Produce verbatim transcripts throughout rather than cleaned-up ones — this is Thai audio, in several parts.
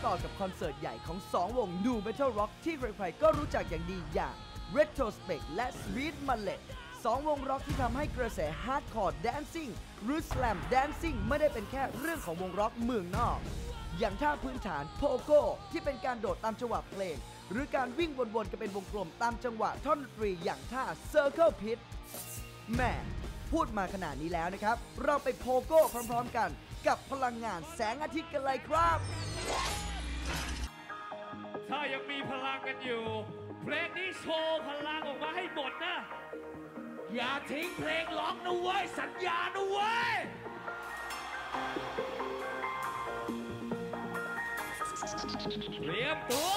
ต่อกับคอนเสิร์ตใหญ่ของสองวง Nu Metal Rock ที่ใครๆก็รู้จักอย่างดีอย่าง Retrospect และ Sweet Mullet สองวงร็อกที่ทำให้กระแส Hardcore Dancing หรือ Slam Dancing ไม่ได้เป็นแค่เรื่องของวงร็อกเมืองนอกอย่างท่าพื้นฐานโพโก้ที่เป็นการโดดตามจังหวะเพลงหรือการวิ่งวนๆกันเป็นวงกลมตามจังหวะท่อนดนตรีอย่างท่า Circle Pit แม่พูดมาขนาดนี้แล้วนะครับเราไปโพโก้พร้อมๆกันกับพลังงานแสงอาทิตย์กันเลยครับถ้ายังมีพลังกันอยู่เพลงนี้โชว์พลังออกมาให้หมดนะอย่าทิ้งเพลงร้องนะเว้ยสัญญานะเว้ยเตรียมตัว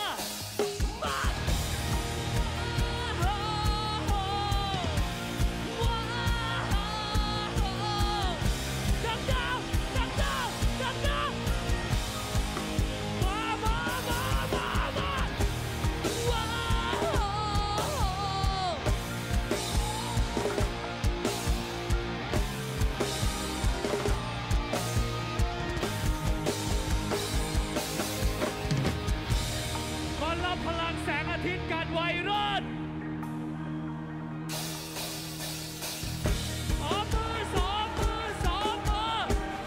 พลังแสงอาทิตย์การไวรัสสองมือสองมือสองมือ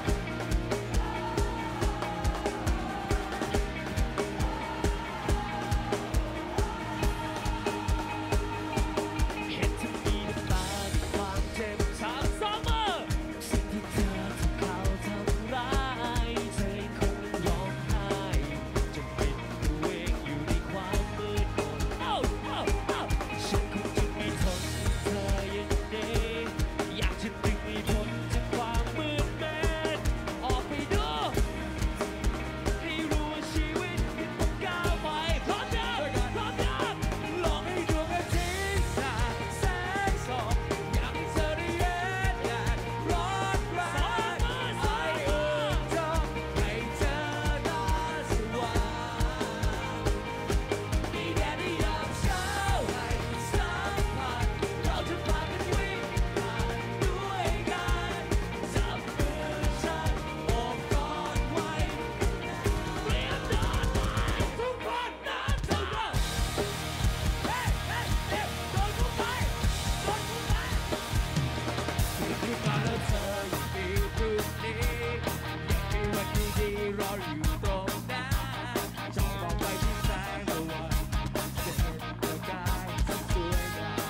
เห็นเธอมีน้ำตาความเจ็บช้ำสองมือสิ่งที่เธอทำเขาทำร้ายเธอคงร้องไห้จนเป็นตัวเองอยู่ในความมืดมนฉันคงจะไม่ทนเธออย่างนี้อยากจะดึงให้พ้นจากความมืดแมนออกไปดูให้รู้ว่าชีวิตต้องก้าวไปพร้อมยังพร้อมยังลองให้ดวงอาทิตย์สาดแสงส่องอยากให้เธอได้เห็นแดดร้อนแรงไอ้อุ่นจอให้เธอน่าสว่างมีแดดในยามเช้าให้สัมผัสเราจะพากันวิ่งผ่านด้วยกันจับมือฉันโอบกอดไว้เตรียมนอนไว้ทุกคนนะทุกคนเฮ้เฮ้เฮ้โดนกูไปโดนกูไปตื่นขึ้นมาแล้วเธอยังมีพรุ่งนี้ยังมีวันดีๆรออยู่ตรงนั้นจงมองไปที่แสงตะวันจะเห็นประกายสักสวยงาม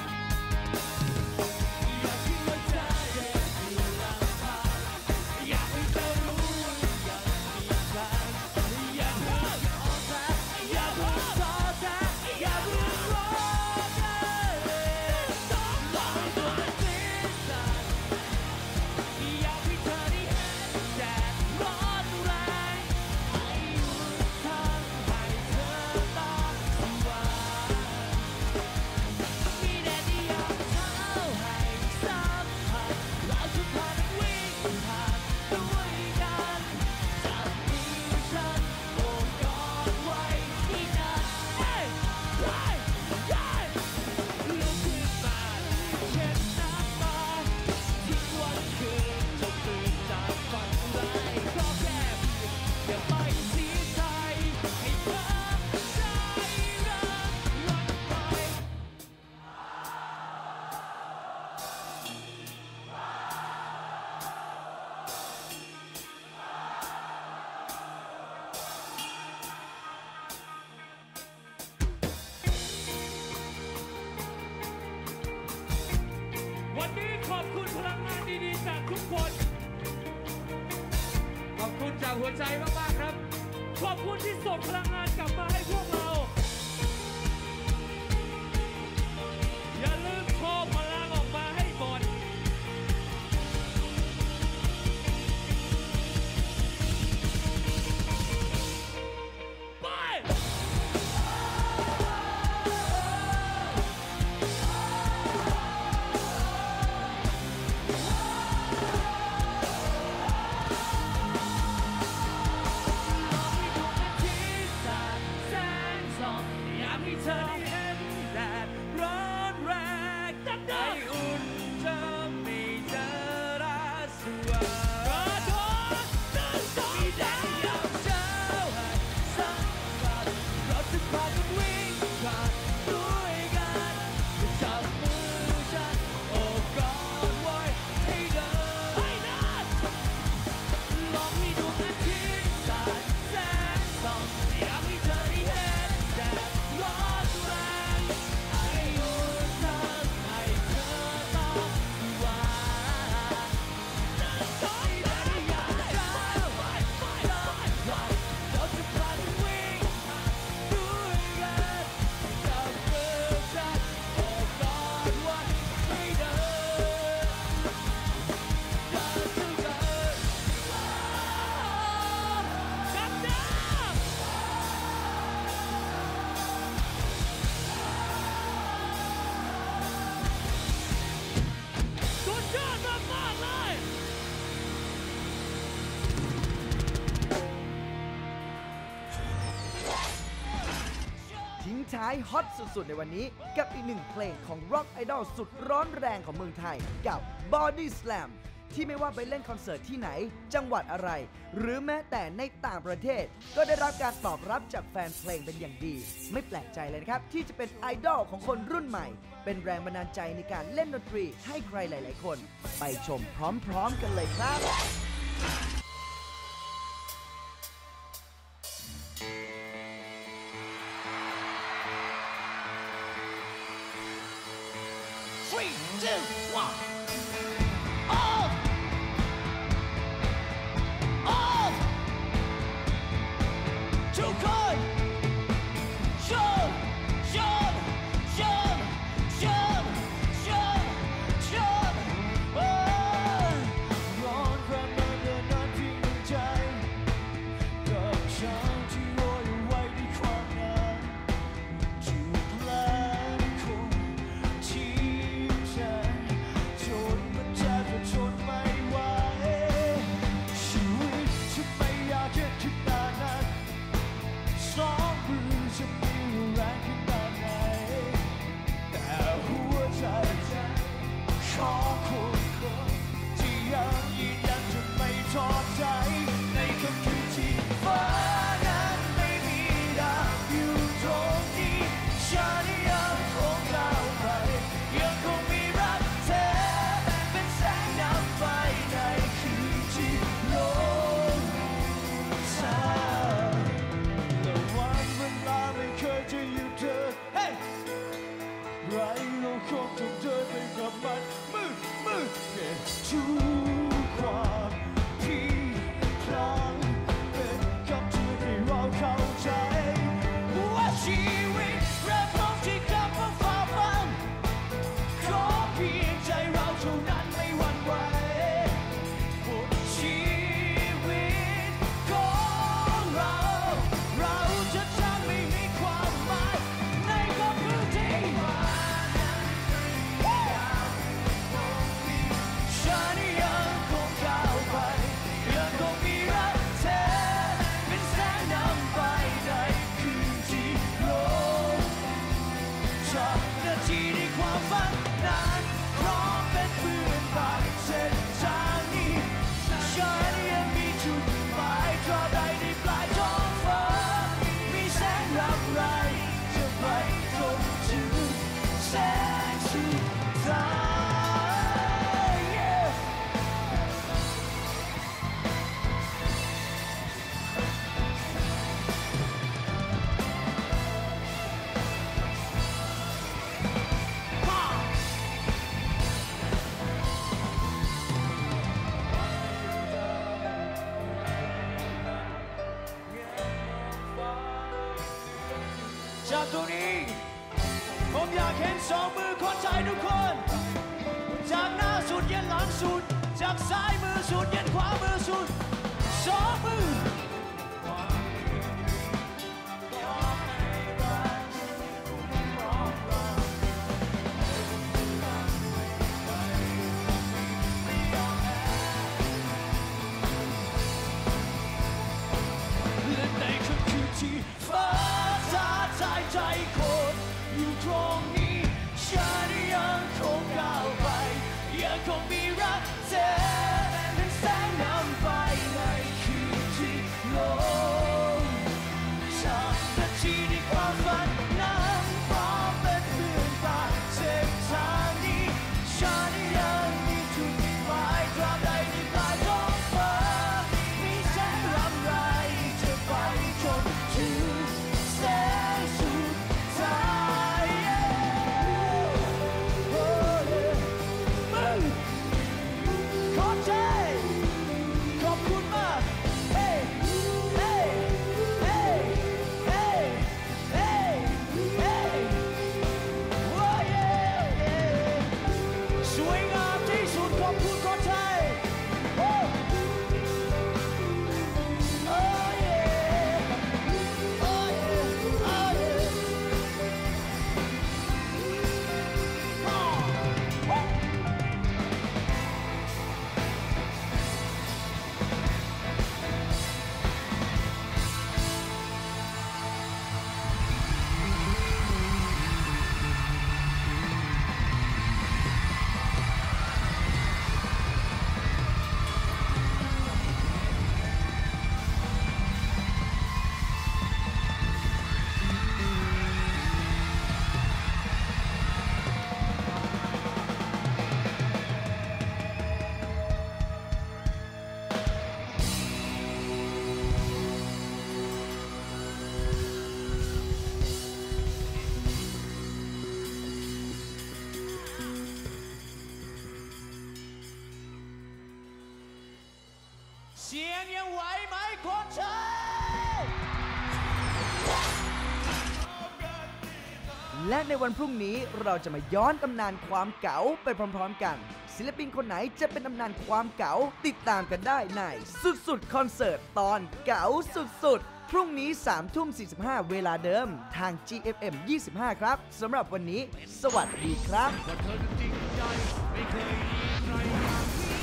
อยากคิดว่าเธอเดินอยู่ลำพังอยากให้เธอรู้ว่ายังมีฉันอย่าเพิ่งอ่อนแออย่าเพิ่งท้อแท้อย่าเพิ่งร้องไห้ลองให้ดวงอาทิตย์ส่องอยากให้เธอได้เห็นแดดร้อนแรงให้อุ่นทางให้เธอต้องสว่างมีแดดในยามเช้าให้สัมผัสเราจะพากันวิ่งผ่านด้วยกันจับมือฉันโอบกอดไว้ที่นั่นเฮ้ยเฮ้ยเฮ้ยลุกขึ้นมาเช็ดน้ำตาทิ้งวันคืนจนตื่นจากฝันร้ายขอแค่เพียงอย่าไปเสียใจให้เธอใจรักวันไปวันนี้ขอบคุณพลังงานดีๆจากทุกคนขอบคุณจากหัวใจมากๆครับขอบคุณที่ส่งพลังงานกลับมาให้พวกเราอย่าลืมโชว์พลังออกมาให้หมดไปลองให้ดวงอาทิตย์สาดแสงท้ายฮอตสุดๆในวันนี้กับอีกหนึ่งเพลงของ Rock Idol สุดร้อนแรงของเมืองไทยกับ Body Slam ที่ไม่ว่าไปเล่นคอนเสิร์ตที่ไหนจังหวัดอะไรหรือแม้แต่ในต่างประเทศก็ได้รับการตอบรับจากแฟนเพลงเป็นอย่างดีไม่แปลกใจเลยนะครับที่จะเป็นไอดอลของคนรุ่นใหม่เป็นแรงบันดาลใจในการเล่นดนตรีให้ใครหลายๆคนไปชมพร้อมๆกันเลยครับ three, two, one.จากตรงนี้ผมอยากเห็นสองมือคนไทยทุกคนจากหน้าสุดยันหลังสุดจากซ้ายมือสุดยันขวามือสุดสองมือและในค่ำคืนที่ฟ้าใจคนอยู่ตรงนี้ฉันยังคงก้าวไปยังคงมีรักเธอเป็นแสงนำไปในสียงยังไหวไหมคนใช้และในวันพรุ่งนี้เราจะมาย้อนตำนานความเก๋าไปพร้อมๆกัน ศิลปินคนไหนจะเป็นตำนานความเก๋าติดตามกันได้ในสุดๆคอนเสิร์ตตอนเก๋าสุดๆ พรุ่งนี้สามทุ่มสี่สิบห้าเวลาเดิมทาง จี เอฟ เอ็ม ยี่สิบห้า ครับสำหรับวันนี้สวัสดีครับว่าเธอนั้นจริงใจไม่เคยมีใคร